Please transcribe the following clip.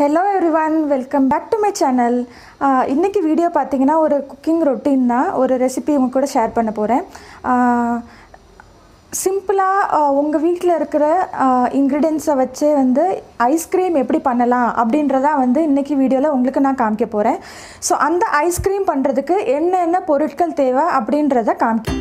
Hello everyone, welcome back to my channel. இன்னைக்கு video பாத்தீங்கன்னா ஒரு குக்கிங் ரொட்டீன் தான், ஒரு ரெசிபி உங்க கூட ஷேர் பண்ண போறேன். சிம்பிளா உங்க வீட்ல இருக்கிற இன்கிரிடியன்ட்ஸை வச்சு வந்து ஐஸ்கிரீம் எப்படி பண்ணலாம் அப்படின்றத வந்து இன்னைக்கு வீடியோல உங்களுக்கு நான் காமிக்க போறேன். சோ அந்த ஐஸ்கிரீம் பண்றதுக்கு என்னென்ன பொருட்கள் தேவை அப்படின்றத காமிக்க